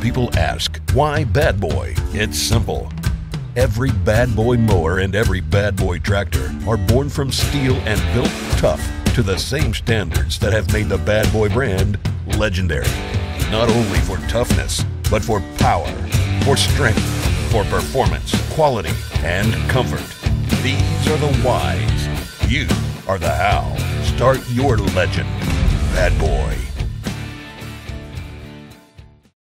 people ask, why Bad Boy? It's simple. Every Bad Boy mower and every Bad Boy tractor are born from steel and built tough to the same standards that have made the Bad Boy brand legendary. Not only for toughness, but for power, for strength, for performance, quality, and comfort. These are the whys. You are the how. Start your legend. Bad Boy.